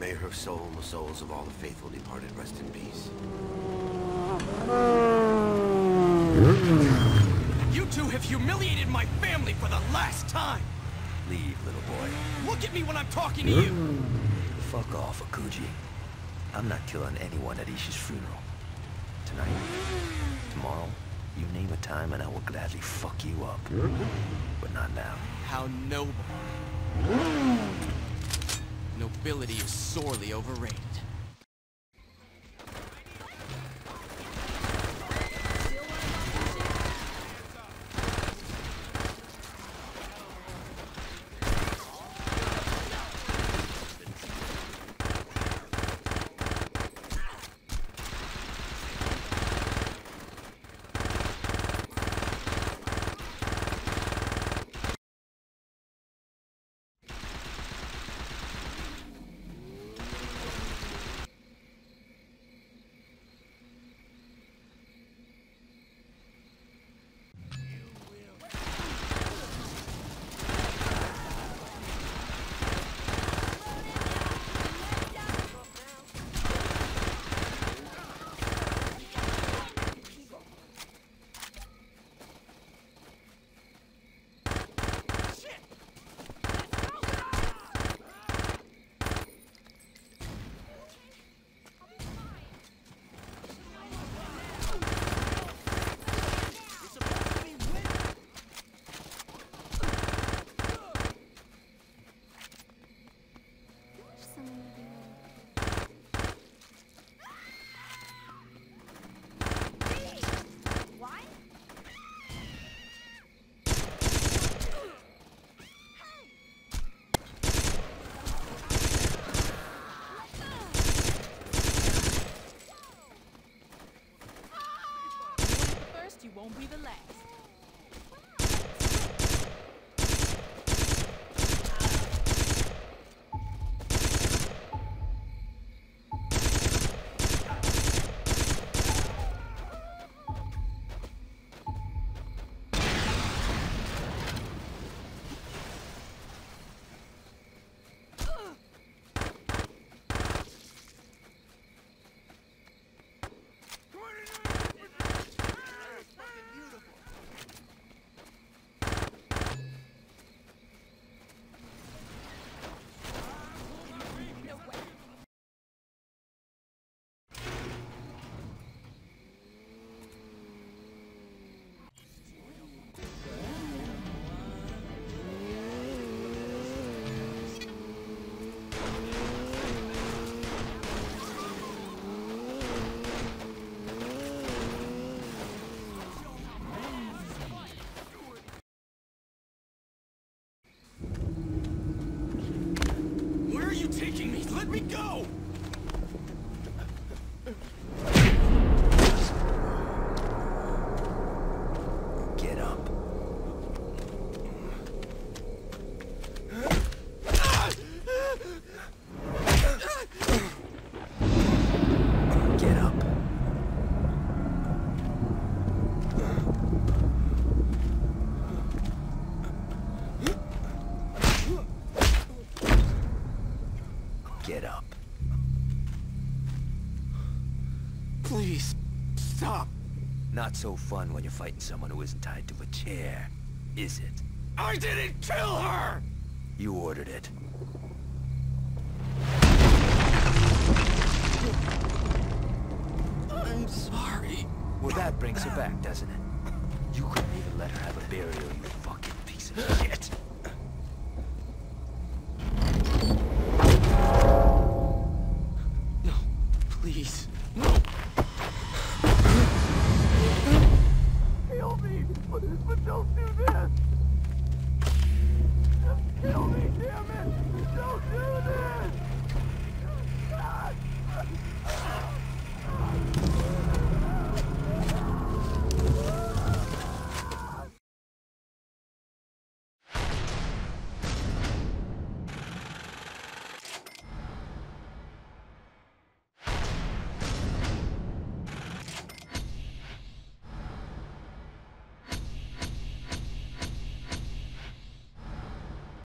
May her soul and the souls of all the faithful departed rest in peace. You two have humiliated my family for the last time! Leave, little boy. Look at me when I'm talking to you! Fuck off, Akuji. I'm not killing anyone at Ishi's funeral. Tonight, tomorrow, you name a time and I will gladly fuck you up. But not now. How noble. Nobility is sorely overrated. You won't be the last. Taking me, let me go! Get up. Get up. Get up. Please, stop. Not so fun when you're fighting someone who isn't tied to a chair, is it? I didn't kill her! You ordered it. I'm sorry. Well, that brings her back, doesn't it? You couldn't even let her have a burial, you fucking piece of shit. No, please, no. Kill me, but don't do this. Just kill me, damn it! Don't do this!